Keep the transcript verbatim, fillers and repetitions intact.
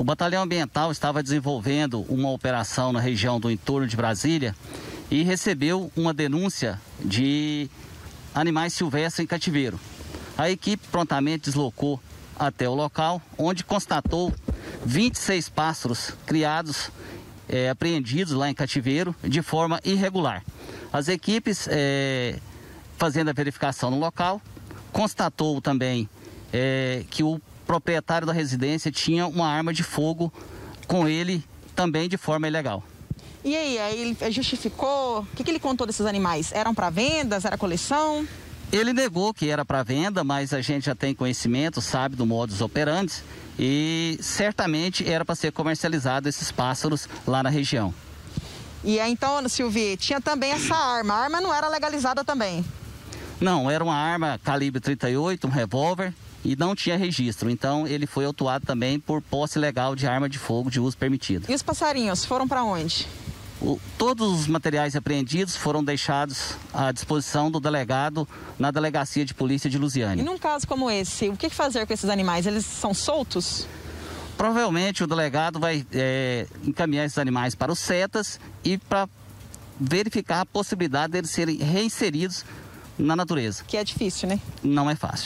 O Batalhão Ambiental estava desenvolvendo uma operação na região do entorno de Brasília e recebeu uma denúncia de animais silvestres em cativeiro. A equipe prontamente deslocou até o local, onde constatou vinte e seis pássaros criados, é, apreendidos lá em cativeiro de forma irregular. As equipes, é, fazendo a verificação no local, constatou também é, que o proprietário da residência tinha uma arma de fogo com ele também de forma ilegal. E aí, aí ele justificou? O que, que ele contou desses animais? Eram para vendas? Era coleção? Ele negou que era para venda, mas a gente já tem conhecimento, sabe do modus operandi e certamente era para ser comercializado esses pássaros lá na região. E aí, então, Silvio, tinha também essa arma. A arma não era legalizada também? Não, era uma arma calibre trinta e oito, um revólver, e não tinha registro. Então ele foi autuado também por posse ilegal de arma de fogo de uso permitido. E os passarinhos foram para onde? O, todos os materiais apreendidos foram deixados à disposição do delegado na Delegacia de Polícia de Lusiânia. E num caso como esse, o que fazer com esses animais? Eles são soltos? Provavelmente o delegado vai é, encaminhar esses animais para os CETAS e para verificar a possibilidade deles serem reinseridos na natureza. Que é difícil, né? Não é fácil.